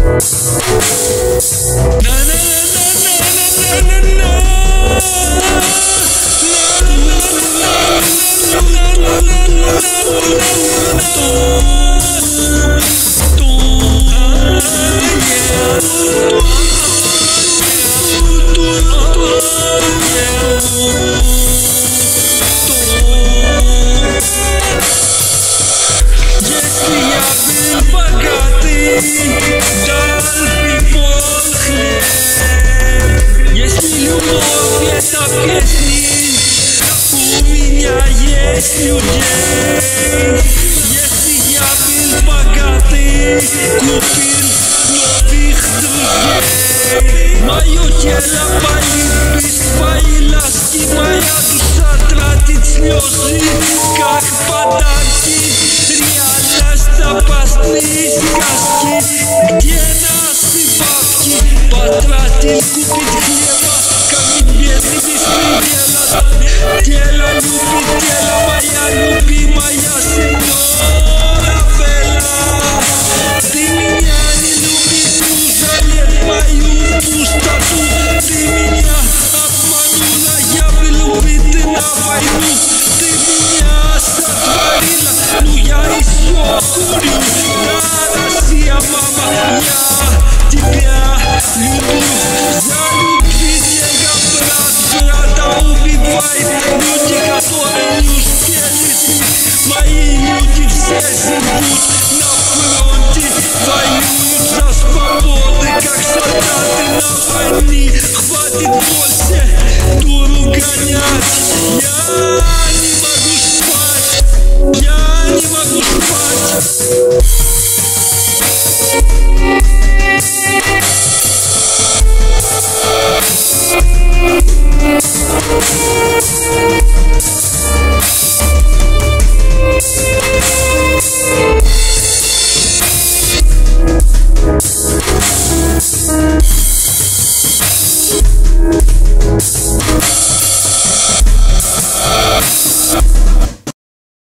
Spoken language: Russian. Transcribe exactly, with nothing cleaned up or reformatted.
Есть людей, если я был богатый, купил новых друзей. Мое тело болит без твоей ласки, моя душа тратит слезы, как подарки. Реальность опасные сказки, где наши бабки потратил купить хлеба, как бедный беспредела. Тело любит тело, моя любимая сеньора Белла. Ты меня не любишь, узалет мою пустоту. Ты меня обманула, я был убит на войну. Ты меня сотворила, ну я еще курю. Да, Россия, мама, я тебя люблю. За любви деньгам брат брата убивает. Люди, которые не успели жить, мои люди все живут на фронте, воюют за свободы, как солдаты на войне. Хватит больше дуру гонять. Я не могу спать, я не могу спать.